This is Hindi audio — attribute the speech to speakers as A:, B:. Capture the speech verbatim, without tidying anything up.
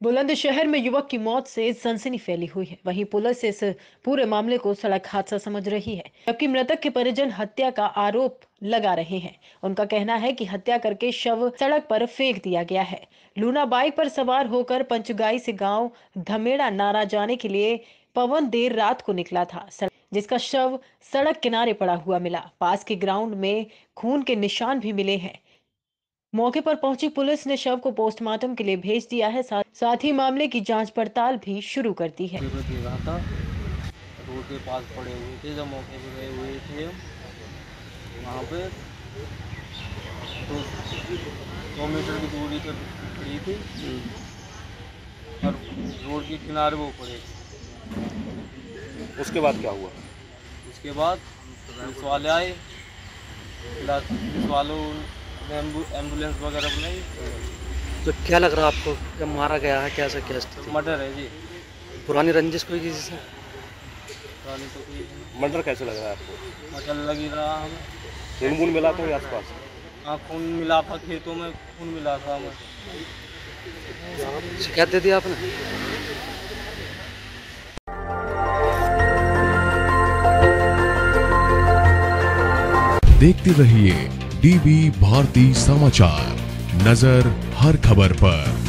A: बुलंदशहर में युवक की मौत से सनसनी फैली हुई है। वहीं पुलिस इस पूरे मामले को सड़क हादसा समझ रही है, जबकि मृतक के परिजन हत्या का आरोप लगा रहे हैं। उनका कहना है कि हत्या करके शव सड़क पर फेंक दिया गया है। लूना बाइक पर सवार होकर पंचगाई से गांव धमेड़ा नारा जाने के लिए पवन देर रात को निकला था, जिसका शव सड़क किनारे पड़ा हुआ मिला। पास के ग्राउंड में खून के निशान भी मिले हैं। मौके पर पहुंची पुलिस ने शव को पोस्टमार्टम के लिए भेज दिया है। साथ, साथ ही मामले की जांच पड़ताल भी शुरू कर दी है।
B: रहा था, रोड के पास पड़े हुए थे। जब मौके पे गए हुए थे वहाँ पे तो सौ मीटर की दूरी पर खड़ी थी और रोड के किनारे वो पड़े थे।
C: उसके बाद क्या हुआ?
B: उसके बाद पुलिस वाले आए, पुलिस वालों ने एम्बुलेंस वगैरह बुलाई।
D: तो क्या लग रहा है आपको, जब मारा गया है कैसे क्या स्थिति?
B: मर्डर है जी।
D: पुरानी रंजिश कोई किसी से?
B: पुरानी तो कोई
C: मर्डर कैसे लग रहा है आपको?
B: मर्डर लग ही रहा हमें।
C: खून वून मिला था आस पास?
B: हाँ, खून मिला था, खेतों में खून मिला था हमें।
D: शिकायत दे दी आपने?
E: देखते रहिए डीबी भारती समाचार, नजर हर खबर पर।